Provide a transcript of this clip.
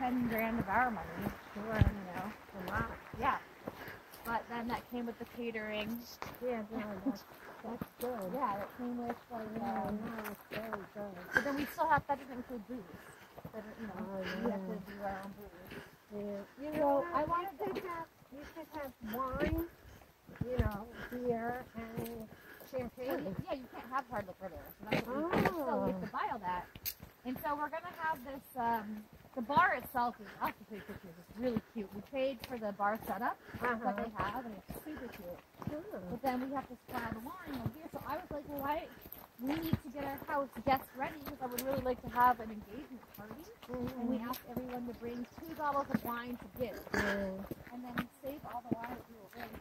10 grand of our money. Sure. You know. A lot. Yeah. But then that came with the catering. Yeah, no, that's good. Yeah, that came with like. No, it's very good. But then we still have, that doesn't include booze. That, you know, Oh, we yeah. have to do our own booze. Yeah. You So, know, I wanted to- you could have wine, you know, beer and champagne. Yeah, you can't have hard liquor there. So that's what we, so we have to buy all that. And so we're gonna have this. The bar itself is, I'll have to take pictures. It's really cute. We paid for the bar setup that they have, and it's super cute. But then we have to supply all the wine and beer. So I was like, well, we need to get our house guests ready because I would really like to have an engagement party. And we asked everyone to bring 2 bottles of wine to give. And then save all the wine that we were bringing.